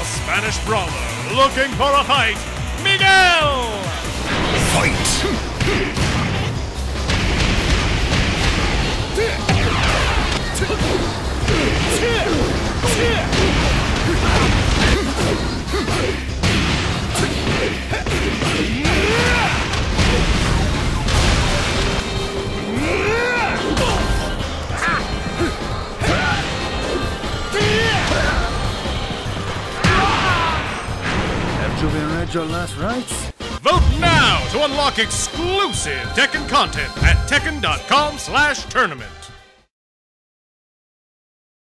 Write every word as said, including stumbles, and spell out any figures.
The Spanish brawler looking for a fight, Miguel! Have you been read your last rites? Vote now to unlock exclusive Tekken content at tekken dot com slash tournament.